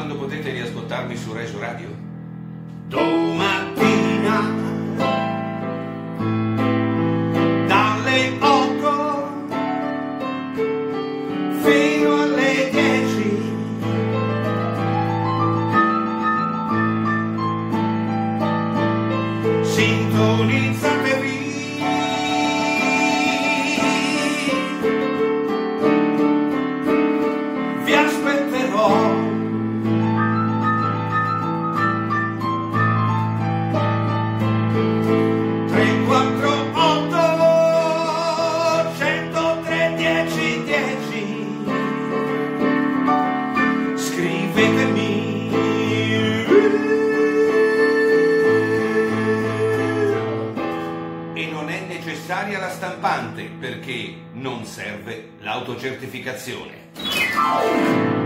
quando potete riascoltarmi su Reggio Radio? Domattina dalle 8 fino alle 10 sintonizzatevi. Vi aspetterò. 10 scrivetemi. E non è necessaria la stampante perché non serve l'autocertificazione.